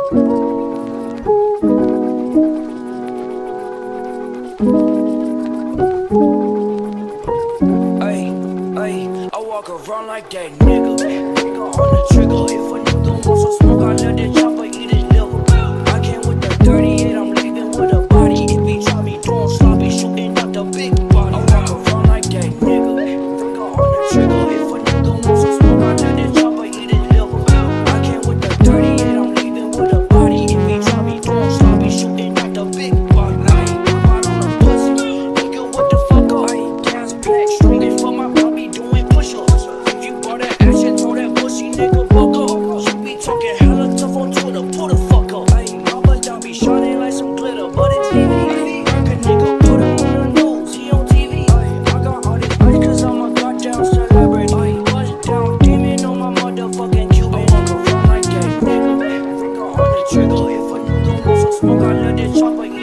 I walk around like that nigga. Finger on the trigger. If a nigga wants some smoke, I let that chopper eat his liver. I came with the 38, I'm leaving with a body. If he try me doing sloppy, shooting out the big body. I walk around like that nigga. Finger on the trigger. If a nigga wants some smoke, I let that chopper eat his liver. I came with the 38, I'm leaving with a body. If he try me doing sloppy, shooting out the big body. I ain't come out on a pussy. Nigga, what the fuck up? I ain't gas black straight in for my body doing push-ups. If you bought that action, throw that pussy, nigga, fuck up. You be talking hella tough on Twitter, pull the fuck up. I ain't Mama John be shining like some glitter, but it's TV. Work a nigga, put him on the news, he on TV. I got all this ice cause I'm a goddamn celebrity. Bust down demon on my motherfucking Cuban. I walk around like that nigga. Finger on the trigger, if a nigga wants some smoke, I let that chopper eat